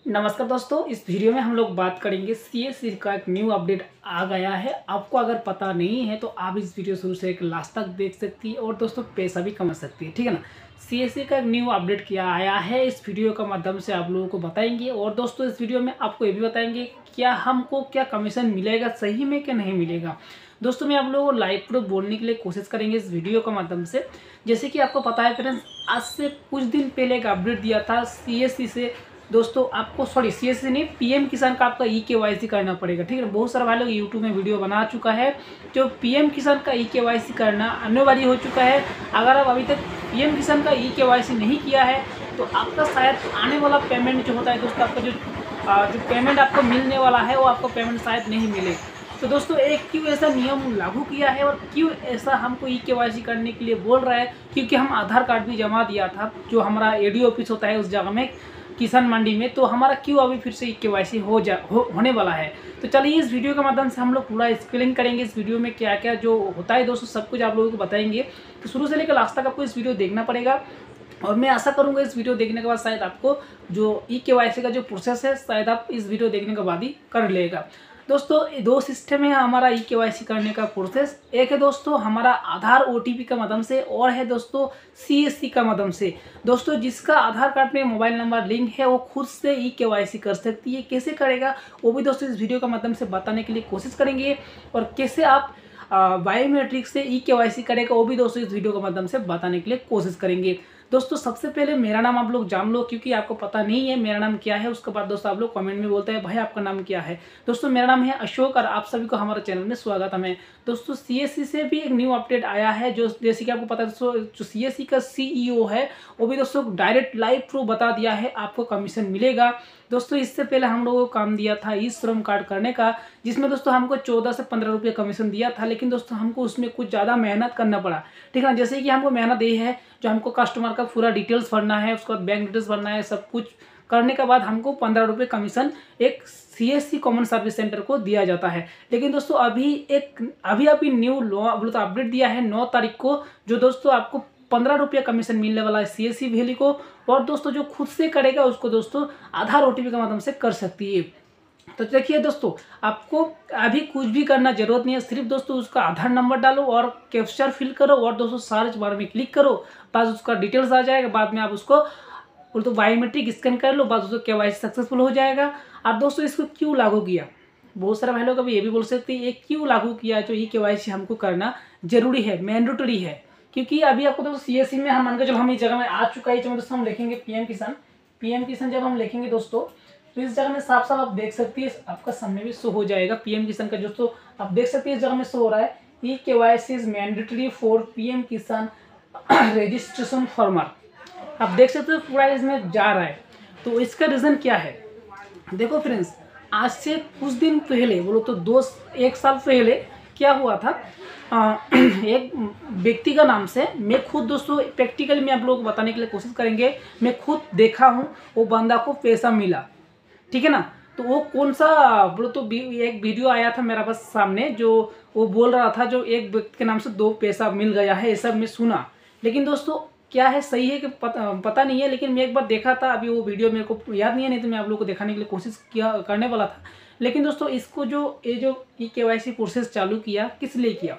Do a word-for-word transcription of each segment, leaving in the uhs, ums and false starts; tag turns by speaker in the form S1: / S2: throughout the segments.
S1: नमस्कार दोस्तों, इस वीडियो में हम लोग बात करेंगे सीएससी का एक न्यू अपडेट आ गया है। आपको अगर पता नहीं है तो आप इस वीडियो शुरू से एक लास्ट तक देख सकती है और दोस्तों पैसा भी कमा सकती है, ठीक है ना। सीएससी का एक न्यू अपडेट किया आया है, इस वीडियो का माध्यम से आप लोगों को बताएंगे। और दोस्तों इस वीडियो में आपको ये भी बताएंगे क्या हमको क्या कमीशन मिलेगा सही में, क्या नहीं मिलेगा। दोस्तों मैं आप लोगों को लाइव प्रूफ बोलने के लिए कोशिश करेंगे इस वीडियो के माध्यम से। जैसे कि आपको पता है फ्रेंड्स, आज से कुछ दिन पहले एक अपडेट दिया था सीएससी से। दोस्तों आपको सॉरी सीएससी नहीं, पीएम किसान का आपका ई केवाईसी करना पड़ेगा, ठीक है। बहुत सारे भाई लोग यूट्यूब में वीडियो बना चुका है, जो पीएम किसान का ई केवाईसी करना अनिवार्य हो चुका है। अगर आप अभी तक पीएम किसान का ई केवाईसी नहीं किया है तो आपका शायद आने वाला पेमेंट जो होता है दोस्तों, आपका जो जो पेमेंट आपको मिलने वाला है वो आपको पेमेंट शायद नहीं मिले। तो दोस्तों एक क्यों ऐसा नियम लागू किया है और क्यों ऐसा हमको ई केवाईसी करने के लिए बोल रहा है, क्योंकि हम आधार कार्ड भी जमा दिया था जो हमारा एडी ऑफिस होता है उस जगह में, किसान मंडी में। तो हमारा क्यों अभी फिर से ई केवाईसी हो जा हो, होने वाला है। तो चलिए इस वीडियो के माध्यम से हम लोग पूरा एक्सप्लेन करेंगे। इस वीडियो में क्या क्या जो होता है दोस्तों सब कुछ आप लोगों को बताएंगे। तो शुरू से लेकर लास्ट तक आपको इस वीडियो देखना पड़ेगा और मैं आशा करूंगा इस वीडियो देखने के बाद शायद आपको जो ई केवाईसी का जो प्रोसेस है शायद आप इस वीडियो देखने के बाद ही कर लेगा। दोस्तों दो सिस्टम है हमारा ई केवाईसी करने का प्रोसेस। एक है दोस्तों हमारा आधार ओटीपी का माध्यम से और है दोस्तों सीएससी का माध्यम से। दोस्तों जिसका आधार कार्ड में मोबाइल नंबर लिंक है वो खुद से ई केवाईसी कर सकती है। कैसे करेगा वो भी दोस्तों इस वीडियो के माध्यम से बताने के लिए कोशिश करेंगे, और कैसे आप बायोमेट्रिक से ई केवाईसी करेगा वो भी दोस्तों इस वीडियो के माध्यम से बताने के लिए कोशिश करेंगे। दोस्तों सबसे पहले मेरा नाम आप लोग जान लो, क्योंकि आपको पता नहीं है मेरा नाम क्या है। उसके बाद दोस्तों आप लोग कमेंट में बोलते हैं भाई आपका नाम क्या है। दोस्तों मेरा नाम है अशोक और आप सभी को हमारे चैनल में स्वागत है। दोस्तों सीएससी से भी एक न्यू अपडेट आया है, जो जैसे कि आपको पता है दोस्तों जो सीएससी का सीईओ है वो भी दोस्तों डायरेक्ट लाइव प्रूफ बता दिया है आपको कमीशन मिलेगा। दोस्तों इससे पहले हम लोगों को काम दिया था ई श्रम कार्ड करने का, जिसमें दोस्तों हमको चौदह से पंद्रह रुपये कमीशन दिया था, लेकिन दोस्तों हमको उसमें कुछ ज़्यादा मेहनत करना पड़ा, ठीक है ना। जैसे कि हमको मेहनत ये है जो हमको कस्टमर का पूरा डिटेल्स भरना है, उसके बाद बैंक डिटेल्स भरना है, सब कुछ करने के बाद हमको पंद्रह रुपये कमीशन एक सीएससी कॉमन सर्विस सेंटर को दिया जाता है। लेकिन दोस्तों अभी एक अभी अभी न्यू लॉ बोलो तो अपडेट दिया है नौ तारीख को, जो दोस्तों आपको पंद्रह रुपये कमीशन मिलने वाला है सीएससी वैली को। और दोस्तों जो खुद से करेगा उसको दोस्तों आधार ओटीपी के माध्यम से कर सकती है। तो देखिए दोस्तों आपको अभी कुछ भी करना जरूरत नहीं है, सिर्फ दोस्तों उसका आधार नंबर डालो और कैप्चर फिल करो और दोस्तों सर्च बार में क्लिक करो, बस उसका डिटेल्स आ जाएगा। बाद में आप उसको बोल तो बायोमेट्रिक स्कैन कर लो, बस उसको केवाईसी सक्सेसफुल हो जाएगा। और दोस्तों इसको क्यों लागू किया, बहुत सारे भाई लोग अभी ये भी बोल सकते हैं ये क्यों लागू किया, जो ई केवाईसी हमको करना जरूरी है, मैंडेटरी है। क्योंकि अभी आपको दोस्तों सीएससी में हम मान के चलो हम इस जगह में आ चुका है, दोस्तों हम लिखेंगे पीएम किसान। पीएम किसान जब हम लिखेंगे दोस्तों तो इस जगह में साफ साफ आप देख सकती है, आपका सामने भी शो हो जाएगा पीएम किसान का। दोस्तों आप देख सकते हैं इस जगह में शो हो रहा है e KYC is mandatory for PM Kisan registration farmer. आप देख सकते हो पूरा इसमें जा रहा है। तो इसका रीज़न क्या है, देखो फ्रेंड्स, आज से कुछ दिन पहले बोलो तो दो एक साल पहले क्या हुआ था, आ, एक व्यक्ति का नाम से मैं खुद दोस्तों प्रैक्टिकली मैं आप लोगों को बताने के लिए कोशिश करेंगे, मैं खुद देखा हूँ वो बंदा को पैसा मिला, ठीक है ना। तो वो कौन सा बोलो तो एक वीडियो आया था मेरा पास सामने, जो वो बोल रहा था जो एक व्यक्ति के नाम से दो पैसा मिल गया है, ये सब मैं सुना। लेकिन दोस्तों क्या है सही है कि पता पता नहीं है, लेकिन मैं एक बार देखा था, अभी वो वीडियो मेरे को याद नहीं है, नहीं तो मैं आप लोगों को दिखाने के लिए कोशिश किया करने वाला था। लेकिन दोस्तों इसको जो ये जो ई केवाईसी प्रोसेस चालू किया किस लिए किया,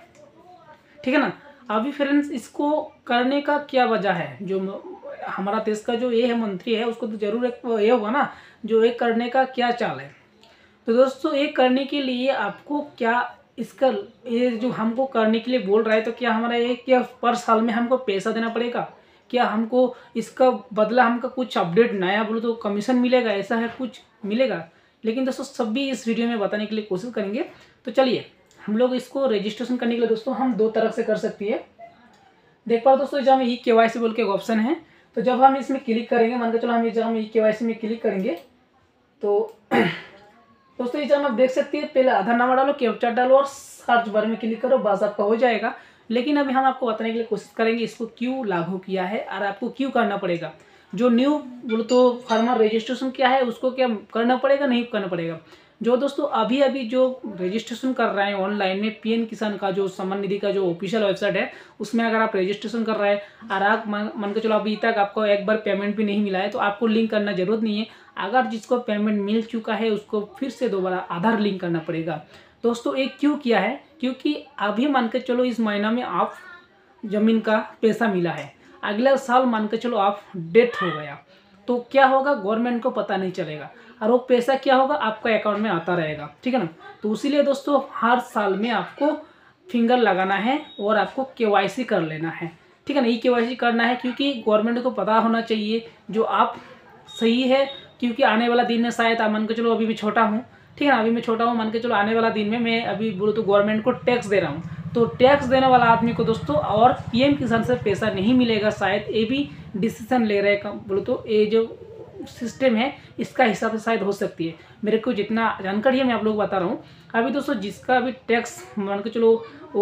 S1: ठीक है ना। अभी फ्रेंड्स इसको करने का क्या वजह है, जो हमारा देश का जो ये है मंत्री है उसको तो जरूर एक ये होगा ना जो ये करने का क्या चाल है। तो दोस्तों ये करने के लिए आपको क्या इसका ये जो हमको करने के लिए बोल रहा है, तो क्या हमारा ये क्या पर साल में हमको पैसा देना पड़ेगा, क्या हमको इसका बदला हमको कुछ अपडेट नया बोलो तो कमीशन मिलेगा, ऐसा है कुछ मिलेगा। लेकिन दोस्तों सब भी इस वीडियो में बताने के लिए कोशिश करेंगे। तो चलिए हम लोग इसको रजिस्ट्रेशन करने के लिए दोस्तों हम दो तरफ से कर सकती है। देख पा रहे दोस्तों जहाँ ई केवाईसी बोल के एक ऑप्शन है, तो जब हम इसमें क्लिक करेंगे, मान के चलो हम इस जगह में ई केवाईसी में क्लिक करेंगे तो दोस्तों इस जगह आप देख सकते हैं पहले आधार नंबर डालो, कैप्चर डालो और सर्च बार में क्लिक करो, बस आपका हो जाएगा। लेकिन अभी हम आपको बताने के लिए कोशिश करेंगे इसको क्यों लागू किया है और आपको क्यों करना पड़ेगा। जो न्यू बोलो तो फार्मर रजिस्ट्रेशन क्या है उसको क्या करना पड़ेगा नहीं करना पड़ेगा। जो दोस्तों अभी अभी जो रजिस्ट्रेशन कर रहे हैं ऑनलाइन में पीएम किसान का जो सम्मान निधि का जो ऑफिशियल वेबसाइट है उसमें अगर आप रजिस्ट्रेशन कर रहे हैं और आप मान के चलो अभी तक आपको एक बार पेमेंट भी नहीं मिला है तो आपको लिंक करना जरूरत नहीं है। अगर जिसको पेमेंट मिल चुका है उसको फिर से दोबारा आधार लिंक करना पड़ेगा। दोस्तों ये क्यों किया है, क्योंकि अभी मान के चलो इस महीना में आप ज़मीन का पैसा मिला है, अगला साल मान के चलो आप डेथ हो गया तो क्या होगा, गवर्नमेंट को पता नहीं चलेगा और वो पैसा क्या होगा आपका अकाउंट में आता रहेगा, ठीक है ना। तो इसीलिए दोस्तों हर साल में आपको फिंगर लगाना है और आपको केवाईसी कर लेना है, ठीक है ना। ई केवाईसी करना है क्योंकि गवर्नमेंट को पता होना चाहिए जो आप सही है, क्योंकि आने वाला दिन में शायद मान के चलो अभी मैं छोटा हूँ, ठीक है ना, अभी मैं छोटा हूँ, मान के चलो आने वाला दिन में मैं अभी बोलो तो गवर्नमेंट को टैक्स दे रहा हूँ, तो टैक्स देने वाला आदमी को दोस्तों और पीएम किसान से पैसा नहीं मिलेगा, शायद ये भी डिसीजन ले रहे हैं बोलो तो ये जो सिस्टम है इसका हिसाब से शायद हो सकती है। मेरे को जितना जानकारी है मैं आप लोग बता रहा हूँ। अभी दोस्तों जिसका अभी टैक्स मान के चलो वो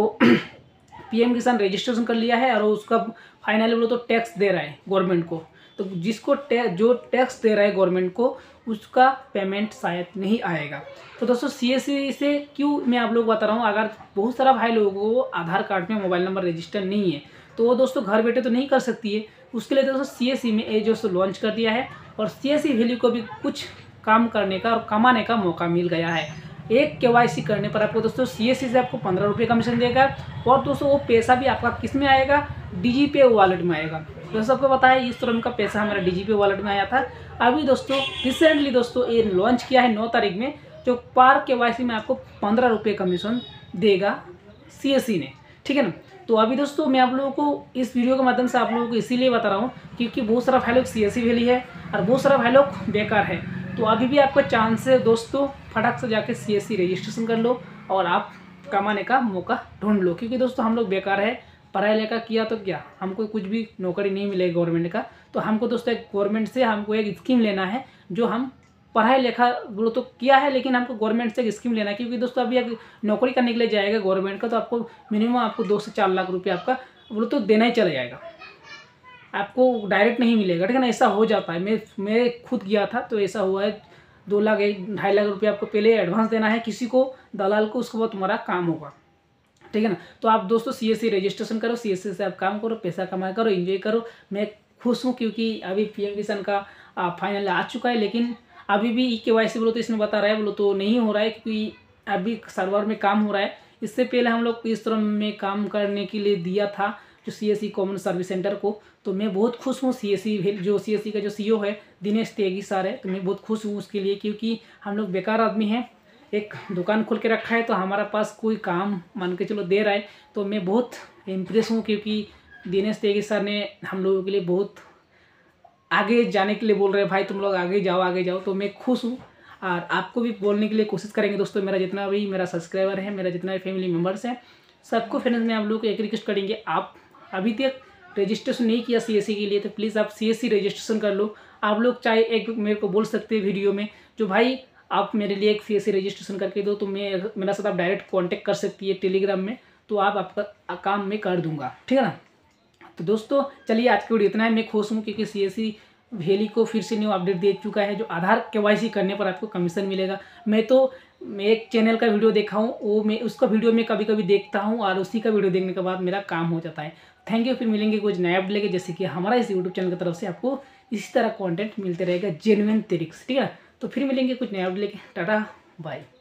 S1: पीएम किसान रजिस्ट्रेशन कर लिया है और उसका फाइनली बोलो तो टैक्स दे रहा है गवर्नमेंट को, तो जिसको जो टैक्स दे रहा है गवर्नमेंट को उसका पेमेंट शायद नहीं आएगा। तो दोस्तों सीएससी से क्यों मैं आप लोग बता रहा हूँ, अगर बहुत सारा भाई लोगों को आधार कार्ड में मोबाइल नंबर रजिस्टर नहीं है तो वो दोस्तों घर बैठे तो नहीं कर सकती है, उसके लिए दोस्तों सीएससी में ये जो लॉन्च कर दिया है और सीएससी वैल्यू को भी कुछ काम करने का और कमाने का मौका मिल गया है। एक केवाईसी करने पर आपको दोस्तों सीएससी से आपको पंद्रह रुपये कमीशन देगा और दोस्तों वो पैसा भी आपका किस में आएगा, डीजीपे वॉलेट में आएगा। दोस्तों सबको पता है इस तुरंत का पैसा हमारा डीजीपी वॉलेट में आया था। अभी दोस्तों रिसेंटली दोस्तों ये लॉन्च किया है नौ तारीख में, जो पर केवाईसी में आपको पंद्रह रुपये कमीशन देगा सीएससी ने, ठीक है ना। तो अभी दोस्तों मैं आप लोगों को इस वीडियो के माध्यम से आप लोगों को इसीलिए बता रहा हूँ क्योंकि बहुत सारा भाई लोग सीएससी वैली है और बहुत सारा भाई लोग बेकार है, तो अभी भी आपका चांस है दोस्तों, फटाक से जाके सीएससी रजिस्ट्रेशन कर लो और आप कमाने का मौका ढूंढ लो। क्योंकि दोस्तों हम लोग बेकार है, पढ़ाई लिखा किया तो क्या हमको कुछ भी नौकरी नहीं मिलेगी गवर्नमेंट का, तो हमको दोस्तों गवर्नमेंट से हमको एक स्कीम लेना है जो हम पढ़ाई लिखा बोलो तो किया है लेकिन हमको गवर्नमेंट से एक स्कीम लेना है। क्योंकि दोस्तों अभी अगर नौकरी करने के लिए जाएगा गवर्नमेंट का तो आपको मिनिमम आपको दो से चार लाख रुपये आपका बोलो तो देना ही चला जाएगा, आपको डायरेक्ट नहीं मिलेगा, ठीक है ना। ऐसा हो जाता है, मैं मैं खुद गया था तो ऐसा हुआ है, दो लाख एक ढाई लाख रुपये आपको पहले एडवांस देना है किसी को दलाल को, उसके बाद तुम्हारा काम होगा, ठीक है ना। तो आप दोस्तों सीएससी रजिस्ट्रेशन करो, सीएससी से आप काम करो, पैसा कमाया करो, एंजॉय करो। मैं खुश हूँ क्योंकि अभी पीएम किसान का फाइनल आ चुका है, लेकिन अभी भी ई केवाईसी बोलो तो इसमें बता रहा है बोलो तो नहीं हो रहा है क्योंकि अभी सर्वर में काम हो रहा है। इससे पहले हम लोग इस तरह में काम करने के लिए दिया था जो सीएससी कॉमन सर्विस सेंटर को, तो मैं बहुत खुश हूँ। सीएससी जो सीएससी का जो सीईओ है दिनेश त्यागी सर है, तो मैं बहुत खुश हूँ उसके लिए क्योंकि हम लोग बेकार आदमी हैं, एक दुकान खोल के रखा है तो हमारा पास कोई काम मान के चलो दे रहा है, तो मैं बहुत इम्प्रेस हूँ क्योंकि दिनेश त्यागी सर ने हम लोगों के लिए बहुत आगे जाने के लिए बोल रहे हैं, भाई तुम लोग आगे जाओ आगे जाओ, तो मैं खुश हूँ और आपको भी बोलने के लिए कोशिश करेंगे दोस्तों। मेरा जितना भी मेरा सब्सक्राइबर है, मेरा जितना भी फैमिली मेम्बर्स हैं, सबको फ्रेंड्स में आप लोग को एक रिक्वेस्ट करेंगे, आप अभी तक रजिस्ट्रेशन नहीं किया सीएससी के लिए तो प्लीज़ आप सीएससी रजिस्ट्रेशन कर लो। आप लोग चाहे एक मेरे को बोल सकते हैं वीडियो में जो भाई आप मेरे लिए एक सीएससी रजिस्ट्रेशन करके दो, तो मैं मेरा साथ आप डायरेक्ट कांटेक्ट कर सकती है टेलीग्राम में, तो आप आपका काम मैं कर दूंगा, ठीक है ना। तो दोस्तों चलिए आज की वीडियो इतना है। मैं खुश हूँ क्योंकि सीएससी वैली को फिर से न्यू अपडेट दे चुका है जो आधार केवाईसी करने पर आपको कमीशन मिलेगा। मैं तो मैं एक चैनल का वीडियो देखा हूँ, वो मैं उसका वीडियो मैं कभी कभी देखता हूँ और उसी का वीडियो देखने के बाद मेरा काम हो जाता है। थैंक यू, फिर मिलेंगे कुछ नया अपडेट लेके, जैसे कि हमारा इस यूट्यूब चैनल की तरफ से आपको इसी तरह कंटेंट मिलते रहेगा जेन्युइन तरीके से, ठीक है। तो फिर मिलेंगे कुछ नया अपडेट लेके, टाटा बाय।